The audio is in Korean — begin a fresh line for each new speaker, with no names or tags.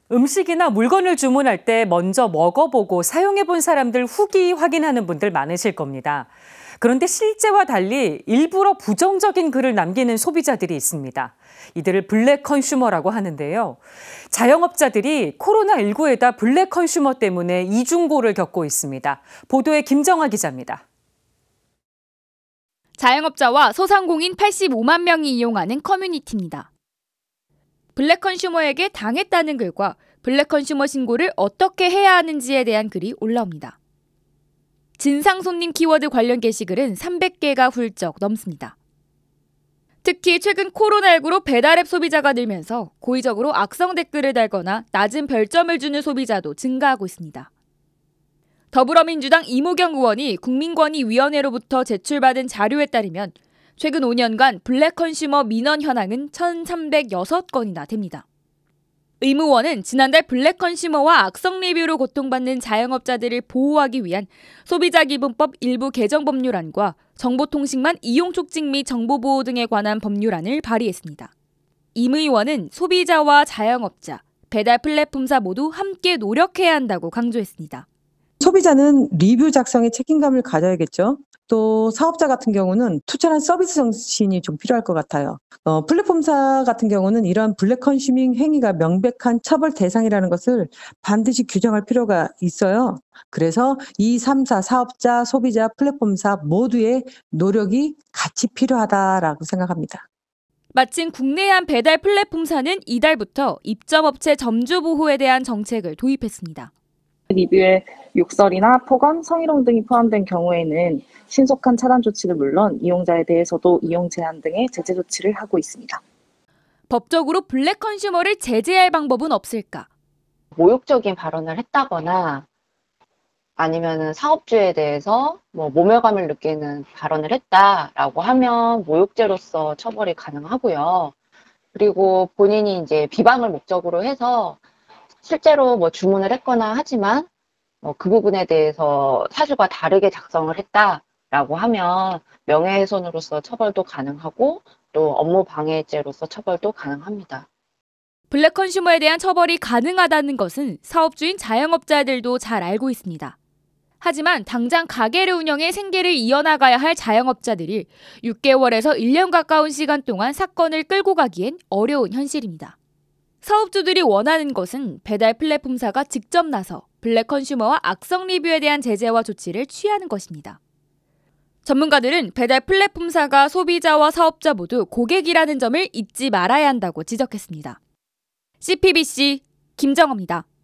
음식이나 물건을 주문할 때 먼저 먹어보고 사용해본 사람들 후기 확인하는 분들 많으실 겁니다. 그런데 실제와 달리 일부러 부정적인 글을 남기는 소비자들이 있습니다. 이들을 블랙 컨슈머라고 하는데요. 자영업자들이 코로나19에다 블랙 컨슈머 때문에 이중고를 겪고 있습니다. 보도에 김정아 기자입니다.
자영업자와 소상공인 85만 명이 이용하는 커뮤니티입니다. 블랙 컨슈머에게 당했다는 글과 블랙 컨슈머 신고를 어떻게 해야 하는지에 대한 글이 올라옵니다. 진상 손님 키워드 관련 게시글은 300개가 훌쩍 넘습니다. 특히 최근 코로나19로 배달앱 소비자가 늘면서 고의적으로 악성 댓글을 달거나 낮은 별점을 주는 소비자도 증가하고 있습니다. 더불어민주당 이모경 의원이 국민권익위원회로부터 제출받은 자료에 따르면 최근 5년간 블랙 컨슈머 민원 현황은 1,306건이나 됩니다. 임 의원은 지난달 블랙 컨슈머와 악성 리뷰로 고통받는 자영업자들을 보호하기 위한 소비자기본법 일부 개정 법률안과 정보통신망 이용 촉진 및 정보보호 등에 관한 법률안을 발의했습니다. 임 의원은 소비자와 자영업자, 배달 플랫폼사 모두 함께 노력해야 한다고 강조했습니다.
소비자는 리뷰 작성에 책임감을 가져야겠죠. 또 사업자 같은 경우는 투철한 서비스 정신이 좀 필요할 것 같아요. 플랫폼사 같은 경우는 이러한 블랙 컨슈밍 행위가 명백한 처벌 대상이라는 것을 반드시 규정할 필요가 있어요. 그래서 이 3사 사업자, 소비자, 플랫폼사 모두의 노력이 같이 필요하다라고 생각합니다.
마침 국내의 한 배달 플랫폼사는 이달부터 입점업체 점주 보호에 대한 정책을 도입했습니다.
리뷰에 욕설이나 폭언, 성희롱 등이 포함된 경우에는 신속한 차단 조치는 물론 이용자에 대해서도 이용 제한 등의 제재 조치를 하고 있습니다.
법적으로 블랙 컨슈머를 제재할 방법은 없을까?
모욕적인 발언을 했다거나 아니면 사업주에 대해서 모멸감을 느끼는 발언을 했다라고 하면 모욕죄로서 처벌이 가능하고요. 그리고 본인이 이제 비방을 목적으로 해서 실제로 주문을 했거나 하지만 그 부분에 대해서 사실과 다르게 작성을 했다라고 하면 명예훼손으로서 처벌도 가능하고 또 업무 방해죄로서 처벌도 가능합니다.
블랙 컨슈머에 대한 처벌이 가능하다는 것은 사업주인 자영업자들도 잘 알고 있습니다. 하지만 당장 가게를 운영해 생계를 이어나가야 할 자영업자들이 6개월에서 1년 가까운 시간 동안 사건을 끌고 가기엔 어려운 현실입니다. 사업주들이 원하는 것은 배달 플랫폼사가 직접 나서 블랙 컨슈머와 악성 리뷰에 대한 제재와 조치를 취하는 것입니다. 전문가들은 배달 플랫폼사가 소비자와 사업자 모두 고객이라는 점을 잊지 말아야 한다고 지적했습니다. CPBC 김정아입니다.